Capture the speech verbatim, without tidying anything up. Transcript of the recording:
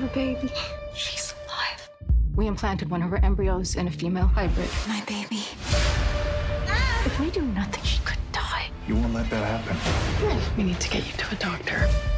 a baby. She's alive. We implanted one of her embryos in a female hybrid. My baby. If we do nothing, she could die. You won't let that happen. We need to get you to a doctor.